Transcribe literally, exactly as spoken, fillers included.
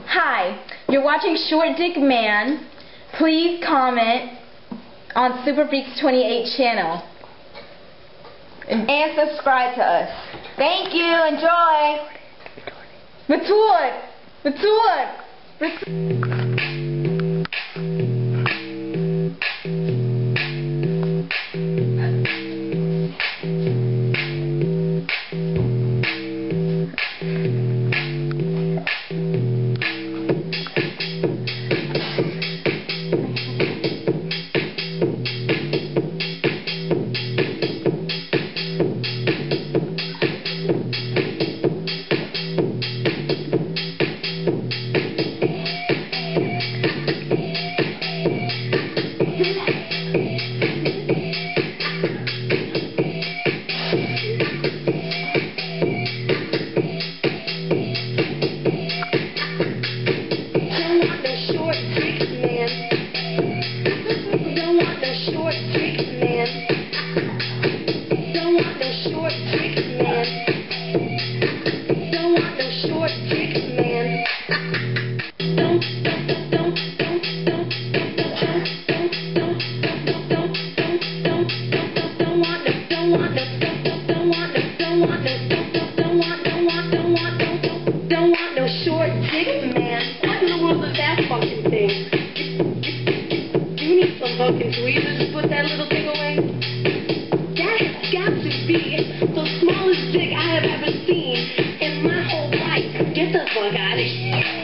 Hi, you're watching Short Dick Man. Please comment on Super Freaks twenty-eight channel. And, and subscribe to us. Thank you. Enjoy. Betul. Betul. Betul. Short dick man. What in the world is that fucking thing? You need some fucking tweezers to put that little thing away. That has got to be the smallest dick I have ever seen in my whole life. Get the fuck out of here.